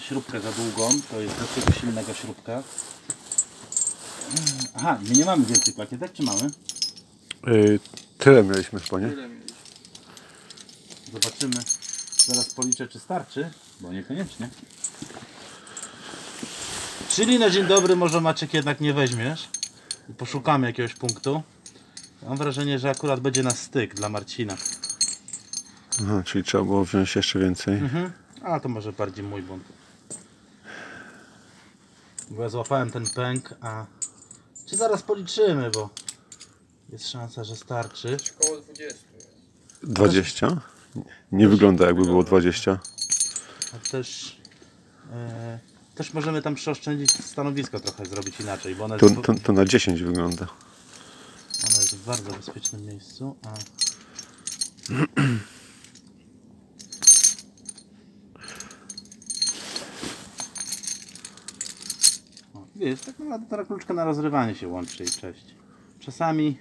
Śrubkę za długą, to jest dosyć silnego śrubka. Aha, my nie mamy więcej plakietek, czy mamy? Tyle mieliśmy chyba, nie? Zobaczymy. Zaraz policzę, czy starczy, bo niekoniecznie. Czyli na dzień dobry może Maciek jednak nie weźmiesz i poszukamy jakiegoś punktu. Mam wrażenie, że akurat będzie na styk dla Marcina. Aha, czyli trzeba było wziąć jeszcze więcej. A to może bardziej mój błąd. Bo ja złapałem ten pęk, a... Czy zaraz policzymy, bo jest szansa, że starczy. Około 20. 20? Nie wygląda jakby było 20. A też... też możemy tam przeoszczędzić stanowisko trochę, zrobić inaczej, bo ono jest, To na 10 wygląda. ono jest w bardzo bezpiecznym miejscu, a... O, wiesz, tak naprawdę ta kluczka na rozrywanie się łączy i cześć. Czasami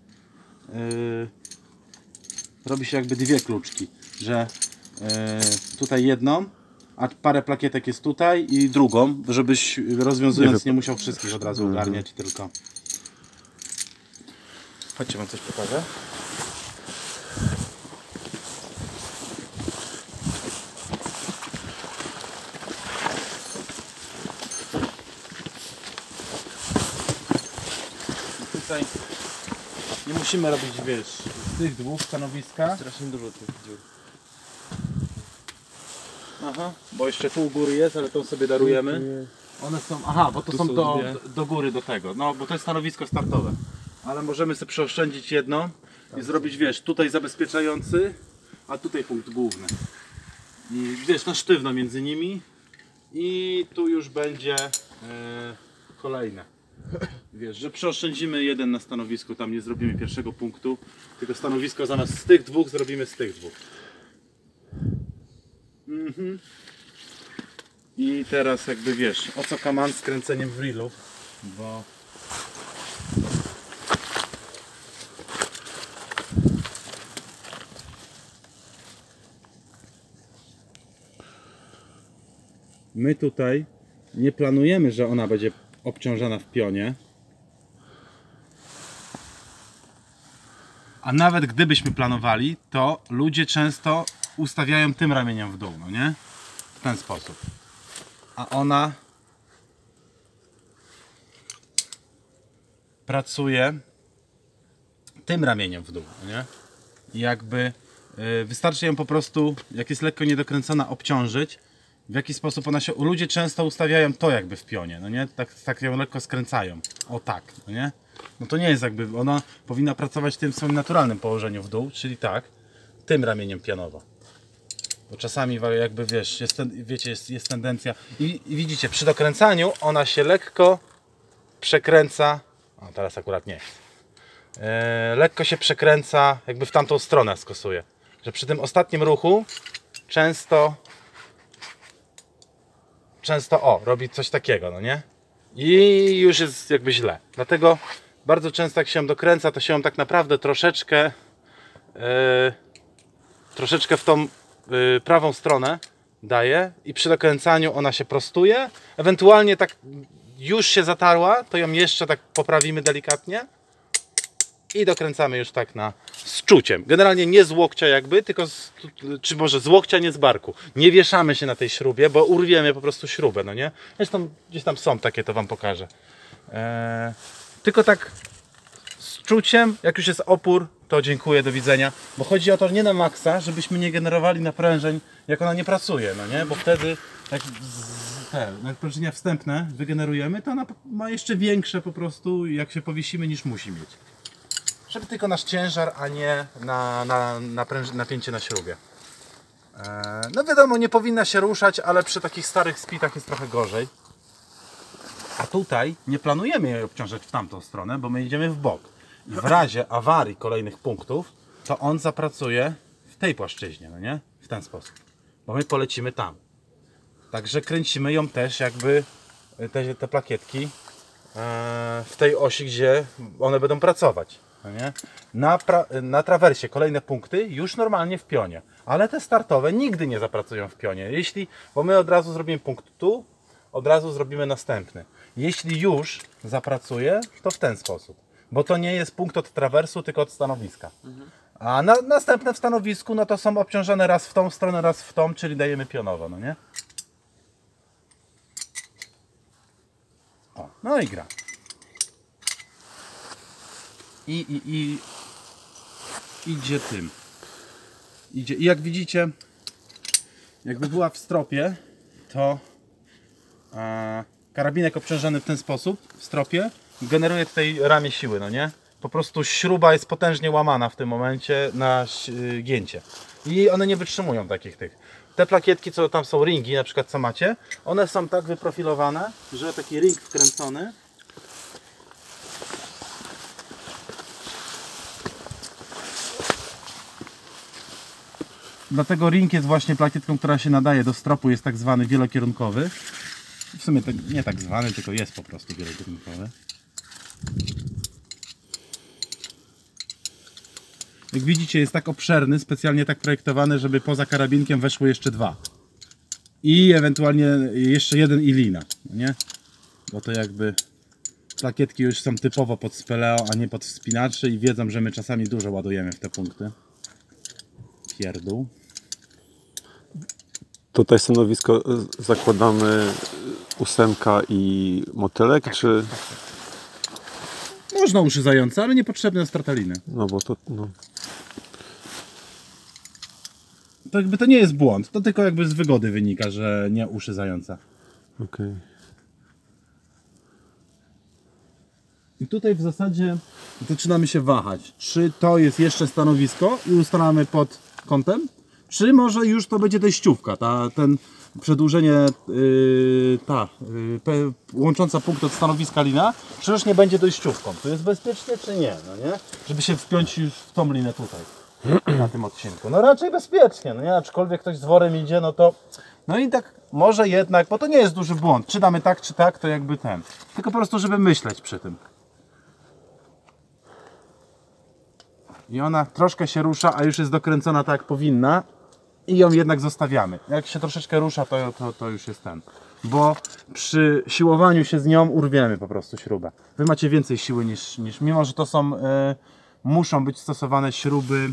robi się jakby dwie kluczki, że tutaj jedną, a parę plakietek jest tutaj i drugą, żebyś rozwiązując nie musiał wszystkich od razu ogarniać, tylko... Chodźcie, wam coś pokażę. Tutaj nie musimy robić, wiesz, z tych dwóch stanowiska. Strasznie dużo tych dziur. Aha, bo jeszcze tu u góry jest, ale tą sobie darujemy. One są, aha, bo to Tu są są do góry do tego, no bo to jest stanowisko startowe. Ale możemy sobie przeoszczędzić jedno i zrobić, wiesz, tutaj zabezpieczający, a tutaj punkt główny. I wiesz, na sztywno między nimi i tu już będzie kolejne. Wiesz, że przeoszczędzimy jeden na stanowisku, tam nie zrobimy pierwszego punktu, tylko stanowisko zamiast z tych dwóch zrobimy z tych dwóch. I teraz jakby wiesz, o co kaman z kręceniem w reelu, bo my tutaj nie planujemy, że ona będzie obciążona w pionie. A nawet gdybyśmy planowali, to ludzie często ustawiają tym ramieniem w dół, no nie? W ten sposób. A ona pracuje tym ramieniem w dół, no nie? I jakby wystarczy ją po prostu, jak jest lekko niedokręcona, obciążyć. W jaki sposób ona się... Ludzie często ustawiają to jakby w pionie, no nie? Tak ją lekko skręcają. O tak, no nie? No to nie jest jakby... Ona powinna pracować w tym swoim naturalnym położeniu w dół, czyli tak, tym ramieniem pionowo. Bo czasami jakby wiesz, wiecie, jest tendencja... I widzicie, przy dokręcaniu ona się lekko przekręca... O, teraz akurat nie. Lekko się przekręca, jakby w tamtą stronę skosuje. Że przy tym ostatnim ruchu często robi coś takiego, no nie? I już jest jakby źle. Dlatego bardzo często jak się ją dokręca, to się ją tak naprawdę troszeczkę w tą prawą stronę daje i przy dokręcaniu ona się prostuje. Ewentualnie tak już się zatarła, to ją jeszcze tak poprawimy delikatnie i dokręcamy już tak z czuciem. Generalnie nie z łokcia jakby, tylko czy może z łokcia, nie z barku. Nie wieszamy się na tej śrubie, bo urwiemy po prostu śrubę, no nie? Zresztą gdzieś tam są takie, to wam pokażę. Tylko tak z czuciem, jak już jest opór, to dziękuję, do widzenia. Bo chodzi o to nie na maksa, żebyśmy nie generowali naprężeń, jak ona nie pracuje, no nie? Bo wtedy jak naprężenia wstępne wygenerujemy, to ona ma jeszcze większe po prostu, jak się powiesimy, niż musi mieć. Żeby tylko nasz ciężar, a nie napięcie na śrubie. No wiadomo, nie powinna się ruszać, ale przy takich starych spitach jest trochę gorzej. A tutaj nie planujemy jej obciążać w tamtą stronę, bo my idziemy w bok. I w razie awarii kolejnych punktów, to on zapracuje w tej płaszczyźnie, no nie? W ten sposób. Bo my polecimy tam. Także kręcimy ją też jakby, te plakietki w tej osi, gdzie one będą pracować. no nie? Na trawersie kolejne punkty już normalnie w pionie, ale te startowe nigdy nie zapracują w pionie. Bo my od razu zrobimy punkt tu, od razu zrobimy następny. Jeśli już zapracuje, to w ten sposób, bo to nie jest punkt od trawersu, tylko od stanowiska. A następne w stanowisku, no to są obciążone raz w tą stronę, raz w tą, czyli dajemy pionowo, no nie? O, no i gra. I idzie tym. Idzie. I jak widzicie, jakby była w stropie, to karabinek obciążony w ten sposób, w stropie, generuje tutaj ramię siły, no nie? Po prostu śruba jest potężnie łamana w tym momencie na gięcie. I one nie wytrzymują takich tych. Te plakietki, co tam są ringi, na przykład co macie, one są tak wyprofilowane, że taki ring wkręcony dlatego ring jest właśnie plakietką, która się nadaje do stropu, jest tak zwany wielokierunkowy. W sumie to nie tak zwany, tylko jest po prostu wielokierunkowy. Jak widzicie, jest tak obszerny, specjalnie tak projektowany, żeby poza karabinkiem weszło jeszcze dwa. I ewentualnie jeszcze jeden i lina, nie? Bo to jakby plakietki już są typowo pod speleo, a nie pod wspinaczy i wiedzą, że my czasami dużo ładujemy w te punkty. Pierdół. Tutaj stanowisko zakładamy 8 i motylek, czy... Można uszy zająca, ale niepotrzebne do startaliny. No bo to... No. To jakby to nie jest błąd, to tylko jakby z wygody wynika, że nie uszy zająca. Okej. I tutaj w zasadzie zaczynamy się wahać, czy to jest jeszcze stanowisko i ustalamy pod kątem, czy może już to będzie dojściówka, ten przedłużenie, łącząca punkt od stanowiska lina, czy już nie będzie dojściówką. To jest bezpiecznie, czy nie, no nie? Żeby się wpiąć już w tą linę tutaj, na tym odcinku. No raczej bezpiecznie, no nie? Aczkolwiek ktoś z worem idzie, no to... No i tak może jednak, bo to nie jest duży błąd, czy damy tak, czy tak, to jakby ten. Tylko po prostu, żeby myśleć przy tym. I ona troszkę się rusza, a już jest dokręcona tak jak powinna i ją jednak zostawiamy. Jak się troszeczkę rusza, to już jest ten. Bo przy siłowaniu się z nią urwiemy po prostu śrubę. Wy macie więcej siły niż mimo że to są, muszą być stosowane śruby,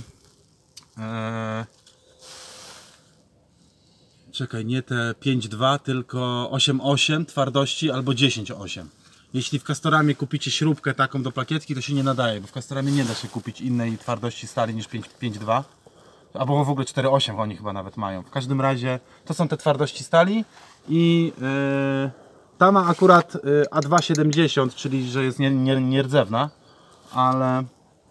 czekaj, nie te 5,2, tylko 8,8 twardości albo 10,8. Jeśli w Castoramie kupicie śrubkę taką do plakietki, to się nie nadaje, bo w Castoramie nie da się kupić innej twardości stali niż 5,2. Albo w ogóle 4,8 oni chyba nawet mają. W każdym razie to są te twardości stali i ta ma akurat A2,70, czyli że jest nierdzewna, ale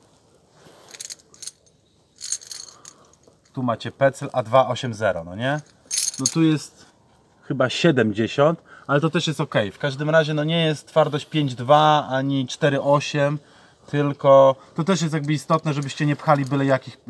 tu macie pecel A2,80, no nie? No tu jest chyba 70, ale to też jest ok. W każdym razie no nie jest twardość 5,2 ani 4,8, tylko to też jest jakby istotne, żebyście nie pchali byle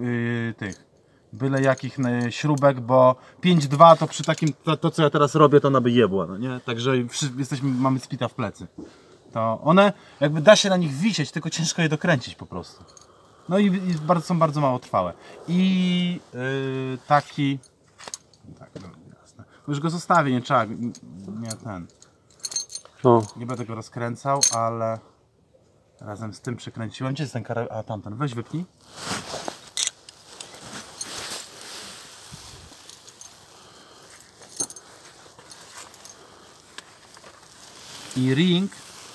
jakich śrubek, bo 5,2 to przy takim, to co ja teraz robię, to ona by jebła, no nie? Także mamy spita w plecy. To one, jakby da się na nich wisieć, tylko ciężko je dokręcić po prostu. No i są bardzo mało trwałe. I taki... Tak, no, jasne. Już go zostawię, nie trzeba, No. nie będę go rozkręcał, ale razem z tym przykręciłem. Gdzie jest ten karabin? A tamten, weź wypnij. I ring,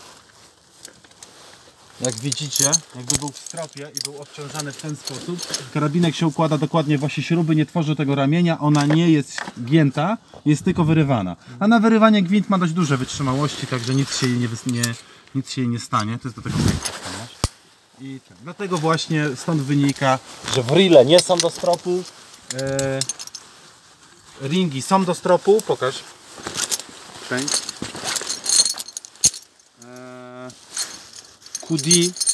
jak widzicie, jakby był w stropie i był obciążany w ten sposób, karabinek się układa dokładnie w osi śruby, nie tworzy tego ramienia, ona nie jest gięta, jest tylko wyrywana. A na wyrywanie gwint ma dość duże wytrzymałości, także nic się jej nie stanie. To jest do tego i tak. Dlatego właśnie stąd wynika, że w rille nie są do stropu, ringi są do stropu, pokaż. QD,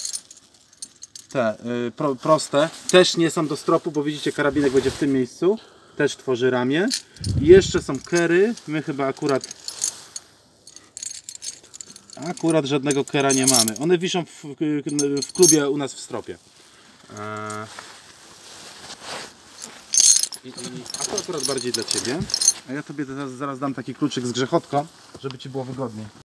te proste, też nie są do stropu, bo widzicie, karabinek będzie w tym miejscu, też tworzy ramię. I jeszcze są kery, my chyba akurat Akurat żadnego kera nie mamy. One wiszą w klubie u nas w stropie. A to akurat bardziej dla Ciebie. A ja Tobie zaraz dam taki kluczyk z grzechotką, żeby Ci było wygodniej.